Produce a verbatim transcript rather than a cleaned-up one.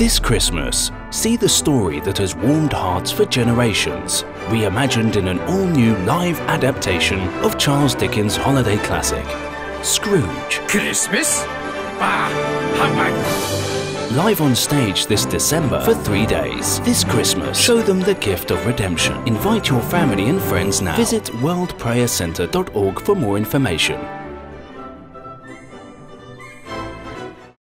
This Christmas, see the story that has warmed hearts for generations, reimagined in an all-new live adaptation of Charles Dickens' holiday classic, Scrooge. Christmas? Bah, humbug! Live on stage this December for three days. This Christmas, show them the gift of redemption. Invite your family and friends now. Visit world prayer centre dot org for more information.